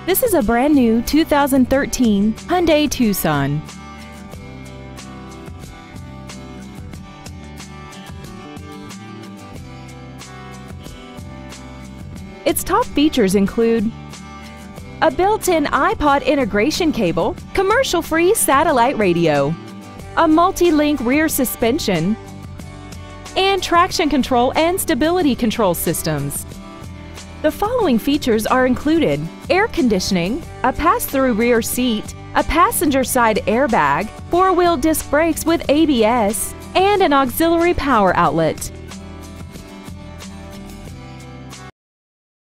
This is a brand new 2013 Hyundai Tucson. Its top features include a built-in iPod integration cable, commercial-free satellite radio, a multi-link rear suspension, and traction control and stability control systems. The following features are included: air conditioning, a pass-through rear seat, a passenger side airbag, four-wheel disc brakes with ABS, and an auxiliary power outlet.